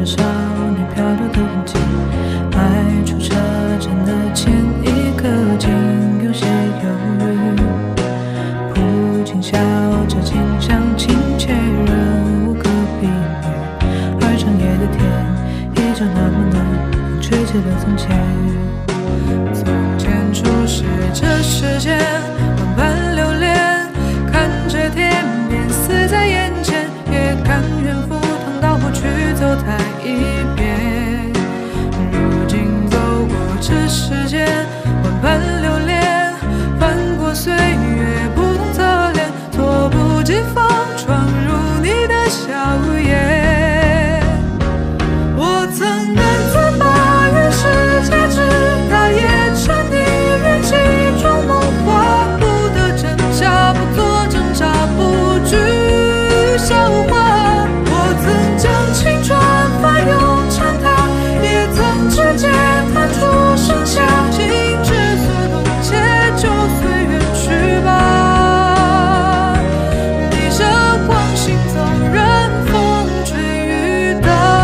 少你漂流的痕迹。迈出车站的前一刻，竟有些犹豫。普京笑着，景象亲切，人无可避免。而长夜的天依旧那么暖，风吹起了从前。从前初识这世间，万般流连，看着天边死在眼前，也甘愿赴汤蹈火去走它一遍。如今走过这世间，万般流连，翻过岁月不同侧脸，猝不及防闯入你的笑颜。我曾难自拔于世界之大，也沉溺于其中梦话，不得真假，不做挣扎，不惧笑话。我曾将青春翻涌成她，也曾直接弹出盛夏，心之所动，且就随缘去吧。逆着光行走，任风吹雨打。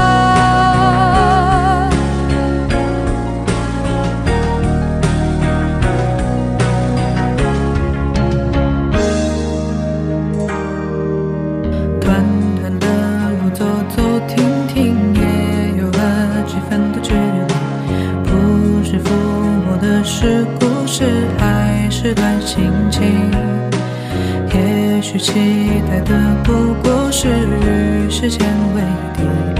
短短的路走走停停，也有了几分的距离。不是抚摸的是故事，还是段心情？也许期待的不过是与时间为敌。